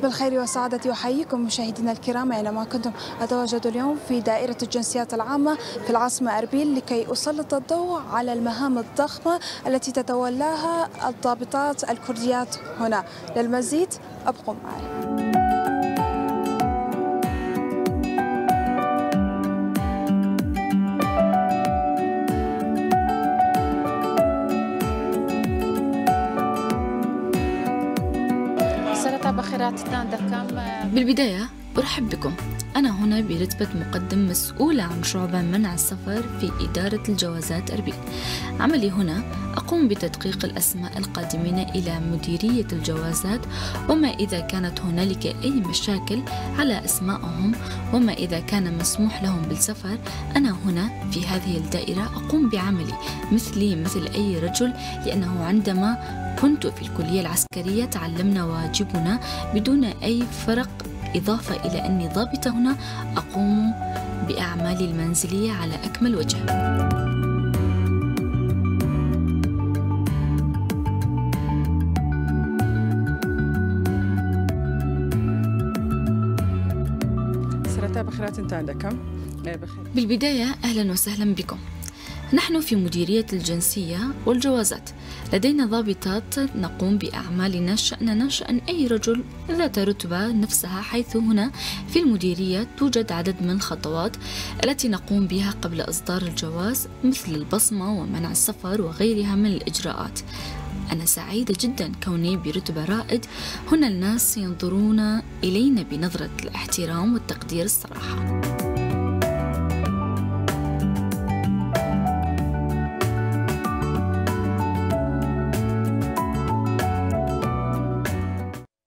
بالخير والسعادة أحييكم مشاهدينا الكرام أينما كنتم. أتواجد اليوم في دائرة الجنسيات العامة في العاصمة أربيل لكي أسلط الضوء على المهام الضخمة التي تتولاها الضابطات الكرديات هنا. للمزيد أبقوا معي. بالبداية أرحب بكم. أنا هنا برتبة مقدم مسؤولة عن شعبة منع السفر في إدارة الجوازات أربيل. عملي هنا أقوم بتدقيق الأسماء القادمين إلى مديرية الجوازات، وما إذا كانت هنالك أي مشاكل على أسمائهم، وما إذا كان مسموح لهم بالسفر. أنا هنا في هذه الدائرة أقوم بعملي مثل أي رجل، لأنه عندما كنت في الكلية العسكرية تعلمنا واجبنا بدون أي فرق، إضافة إلى أني ضابطة هنا أقوم بأعمالي المنزلية على أكمل وجه. بالبداية أهلا وسهلا بكم. نحن في مديرية الجنسية والجوازات، لدينا ضابطات نقوم بأعمالنا شأننا شأن أي رجل ذات رتبة نفسها، حيث هنا في المديرية توجد عدد من الخطوات التي نقوم بها قبل إصدار الجواز، مثل البصمة ومنع السفر وغيرها من الإجراءات. أنا سعيدة جدا كوني برتبة رائد. هنا الناس ينظرون إلينا بنظرة الاحترام والتقدير الصراحة.